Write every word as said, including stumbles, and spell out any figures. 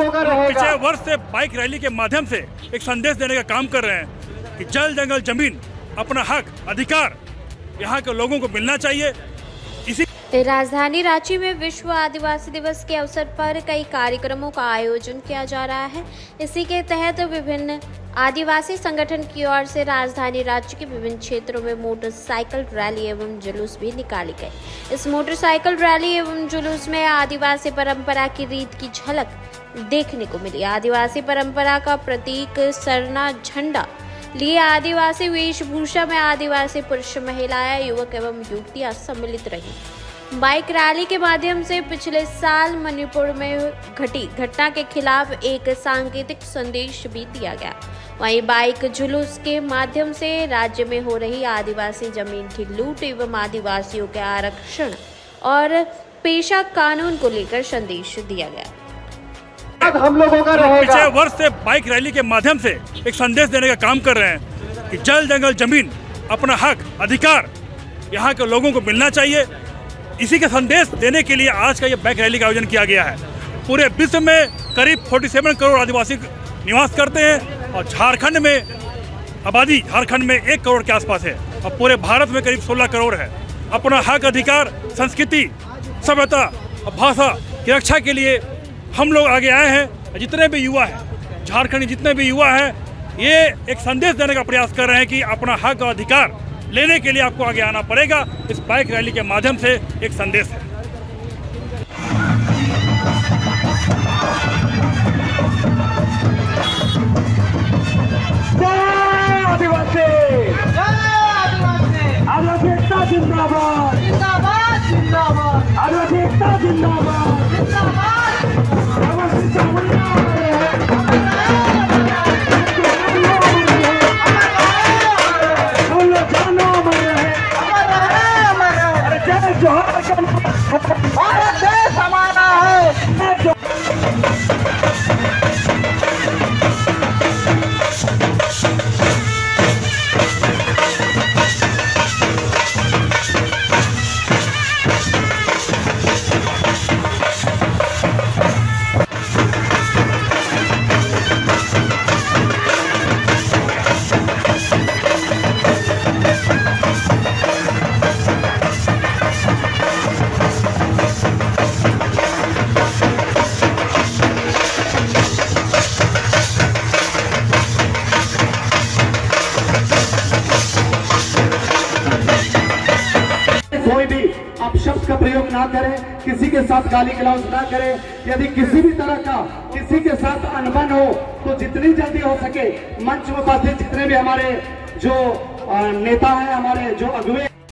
लोगों का रहेगा। पिछले वर्ष से बाइक रैली के माध्यम से एक संदेश देने का काम कर रहे हैं कि जल जंगल जमीन अपना हक अधिकार यहाँ के लोगों को मिलना चाहिए। इसी राजधानी रांची में विश्व आदिवासी दिवस के अवसर पर कई कार्यक्रमों का आयोजन किया जा रहा है। इसी के तहत विभिन्न आदिवासी संगठन की ओर से राजधानी रांची के विभिन्न क्षेत्रों में मोटरसाइकिल रैली एवं जुलूस भी निकाली गई। इस मोटरसाइकिल रैली एवं जुलूस में आदिवासी परंपरा की रीत की झलक देखने को मिली। आदिवासी परंपरा का प्रतीक सरना झंडा लिए आदिवासी वेशभूषा में आदिवासी पुरुष, महिलाएं, युवक एवं युवतियां सम्मिलित रही। बाइक रैली के माध्यम से पिछले साल मणिपुर में घटी घटना के खिलाफ एक सांकेतिक संदेश भी दिया गया। वहीं बाइक जुलूस के माध्यम से राज्य में हो रही आदिवासी जमीन की लूट एवं आदिवासियों के आरक्षण और पेशा कानून को लेकर संदेश दिया गया। हम लोगों का रहेगा। पिछले वर्ष से बाइक रैली के माध्यम से एक संदेश देने का काम कर रहे हैं कि जल जंगल जमीन अपना हक अधिकार यहाँ के लोगों को मिलना चाहिए। इसी का संदेश देने के लिए आज का ये बाइक रैली का आयोजन किया गया है। पूरे विश्व में करीब सैंतालीस करोड़ आदिवासी निवास करते हैं और झारखंड में आबादी झारखंड में एक करोड़ के आसपास है और पूरे भारत में करीब सोलह करोड़ है। अपना हक अधिकार, संस्कृति, सभ्यता और भाषा की रक्षा के लिए हम लोग आगे आए हैं। जितने भी युवा हैं, झारखंड जितने भी युवा हैं, ये एक संदेश देने का प्रयास कर रहे हैं कि अपना हक और अधिकार लेने के लिए आपको आगे आना पड़ेगा। इस बाइक रैली के माध्यम से एक संदेश है। आदिवासी आदिवासी एकता जिंदाबाद, जिंदाबाद जिंदाबाद, आदिवासी एकता जिंदाबाद, जिंदाबाद। भारत देश हमारा है। कोई भी अपशब्द का प्रयोग ना करें, किसी के साथ गाली गलौज ना करें। यदि किसी भी तरह का किसी के साथ अनबन हो तो जितनी जल्दी हो सके मंच में उपस्थित जितने भी हमारे जो नेता हैं, हमारे जो अगुवे